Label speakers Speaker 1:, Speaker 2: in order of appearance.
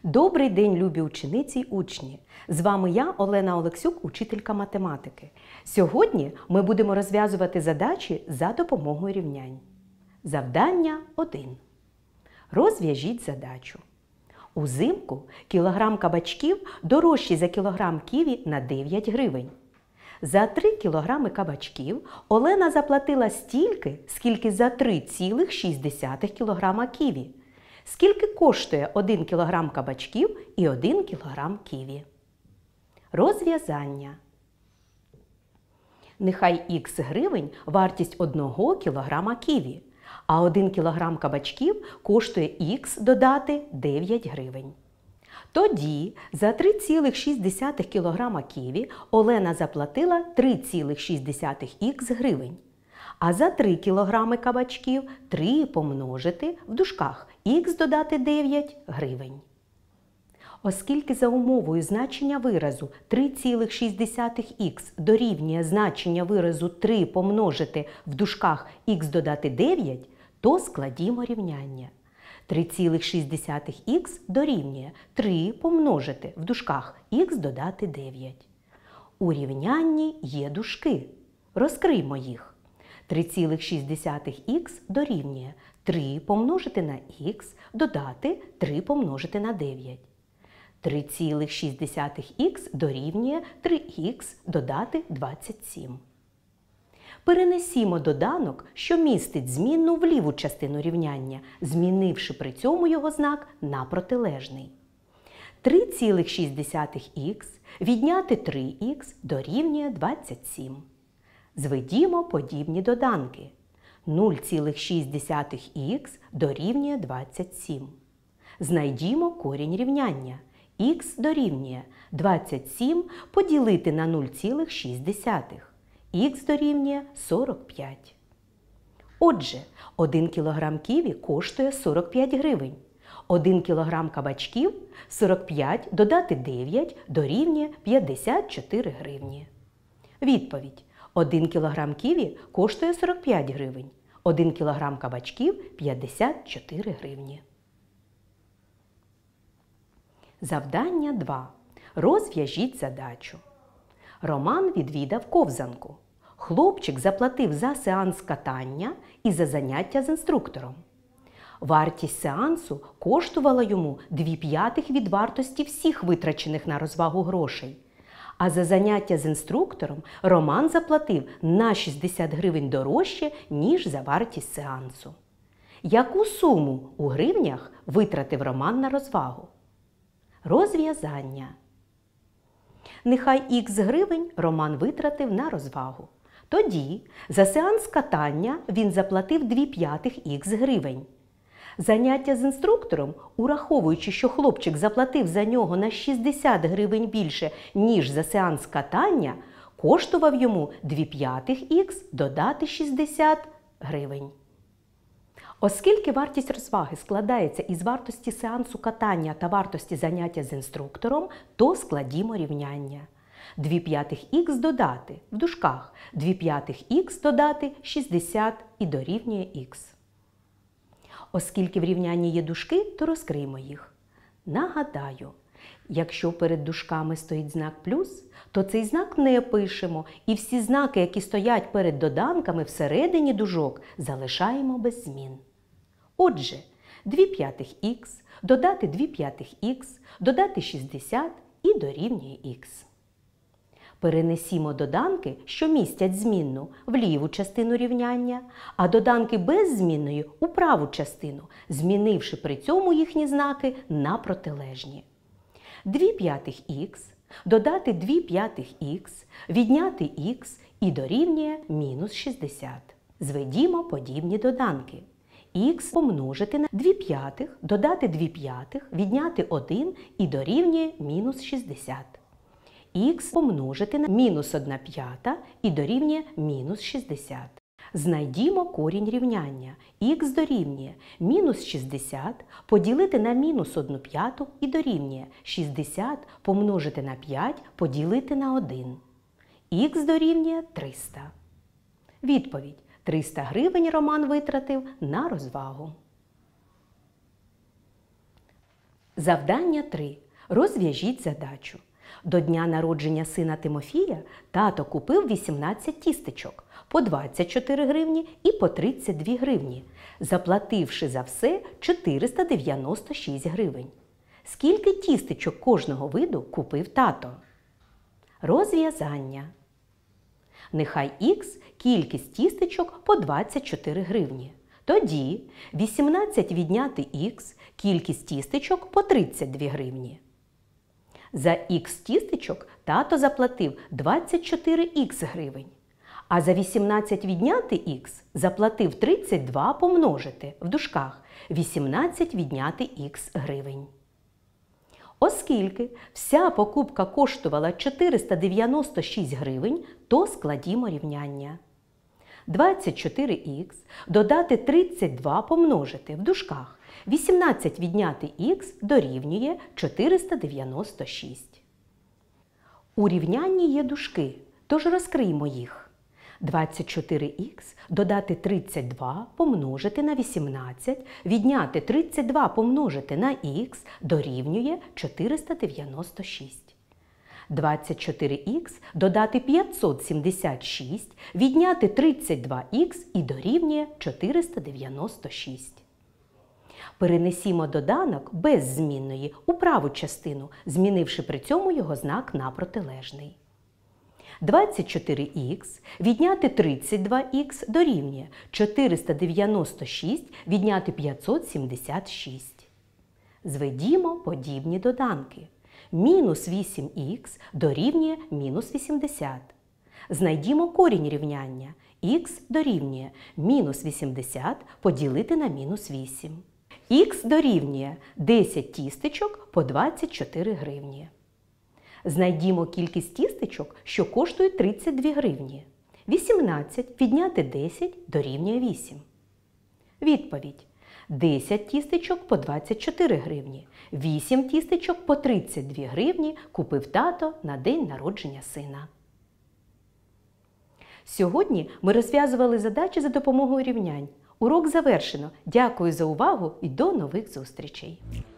Speaker 1: Добрий день, любі учениці й учні! З вами я, Олена Олексюк, учителька математики. Сьогодні ми будемо розв'язувати задачі за допомогою рівнянь. Завдання 1. Розв'яжіть задачу. Узимку кілограм кабачків дорожчий за кілограм ківі на 9 гривень. За 3 кілограми кабачків Олена заплатила стільки, скільки за 3,6 кілограма ківі. Скільки коштує 1 кілограм кабачків і 1 кілограм ківі? Розв'язання. Нехай х гривень вартість 1 кілограма ківі, а 1 кілограм кабачків коштує х додати 9 гривень. Тоді за 3,6 кілограма ківі Олена заплатила 3,6 х гривень. А за 3 кілограми кабачків 3 помножити в дужках х додати 9 гривень. Оскільки за умовою значення виразу 3,6х дорівнює значення виразу 3 помножити в дужках х додати 9, то складімо рівняння. 3,6х дорівнює 3 помножити в дужках х додати 9. У рівнянні є дужки. Розкриймо їх. 3,6х дорівнює 3 помножити на х додати 3 помножити на 9. 3,6х дорівнює 3х додати 27. Перенесімо доданок, що містить змінну в ліву частину рівняння, змінивши при цьому його знак на протилежний. 3,6х відняти 3х дорівнює 27. Зведімо подібні доданки. 0,6х дорівнює 27. Знайдімо корінь рівняння. Х дорівнює 27 поділити на 0,6. Х дорівнює 45. Отже, 1 кг ківі коштує 45 гривень. 1 кг кабачків 45 додати 9 дорівнює 54 гривні. Відповідь. 1 кг ківі коштує 45 гривень. 1 кг кабачків – 54 гривні. Завдання 2. Розв'яжіть задачу. Роман відвідав ковзанку. Хлопчик заплатив за сеанс катання і за заняття з інструктором. Вартість сеансу коштувала йому 2/5 від вартості всіх витрачених на розвагу грошей. А за заняття з інструктором Роман заплатив на 60 гривень дорожче, ніж за вартість сеансу. Яку суму у гривнях витратив Роман на розвагу? Розв'язання. Нехай х гривень Роман витратив на розвагу. Тоді за сеанс катання він заплатив 2/5 х гривень. Заняття з інструктором, ураховуючи, що хлопчик заплатив за нього на 60 гривень більше, ніж за сеанс катання, коштував йому 2/5 х додати 60 гривень. Оскільки вартість розваги складається із вартості сеансу катання та вартості заняття з інструктором, то складімо рівняння. 2/5 х додати в дужках 2/5 х додати 60 і дорівнює х. Оскільки в рівнянні є дужки, то розкриємо їх. Нагадаю, якщо перед дужками стоїть знак плюс, то цей знак не пишемо, і всі знаки, які стоять перед доданками всередині дужок, залишаємо без змін. Отже, 2/5 додати 2/5 додати 60 і дорівнює х. Перенесімо доданки, що містять змінну, в ліву частину рівняння, а доданки без змінної – у праву частину, змінивши при цьому їхні знаки на протилежні. 2/5 додати 2/5 відняти х і дорівнює мінус 60. Зведімо подібні доданки. Х помножити на 2/5 додати 2/5 відняти 1 і дорівнює мінус 60. Х помножити на мінус 1/5 і дорівнює мінус 60. Знайдімо корінь рівняння. Х дорівнює мінус 60 поділити на мінус 1/5 і дорівнює 60 помножити на 5 поділити на 1. Х дорівнює 300. Відповідь. 300 гривень Роман витратив на розвагу. Завдання 3. Розв'яжіть задачу. До дня народження сина Тимофія тато купив 18 тістечок по 24 гривні і по 32 гривні, заплативши за все 496 гривень. Скільки тістечок кожного виду купив тато? Розв'язання. Нехай х – кількість тістечок по 24 гривні. Тоді 18 відняти х – кількість тістечок по 32 гривні. За х тістечок тато заплатив 24х гривень, а за 18 відняти х заплатив 32 помножити в дужках 18 відняти х гривень. Оскільки вся покупка коштувала 496 гривень, то складімо рівняння. 24х додати 32 помножити в дужках 18 відняти х дорівнює 496. У рівнянні є дужки, тож розкриємо їх. 24х додати 32 помножити на 18, відняти 32 помножити на х дорівнює 496. 24х додати 576, відняти 32х і дорівнює 496. Перенесімо доданок без змінної у праву частину, змінивши при цьому його знак на протилежний. 24х відняти 32х дорівнює 496 відняти 576. Зведімо подібні доданки. Мінус 8х дорівнює мінус 80. Знайдімо корінь рівняння. Х дорівнює мінус 80 поділити на мінус 8. Х дорівнює 10 тістечок по 24 гривні. Знайдімо кількість тістечок, що коштують 32 гривні. 18 відняти 10 дорівнює 8. Відповідь. 10 тістечок по 24 гривні. 8 тістечок по 32 гривні купив тато на день народження сина. Сьогодні ми розв'язували задачі за допомогою рівнянь. Урок завершено. Дякую за увагу і до нових зустрічей!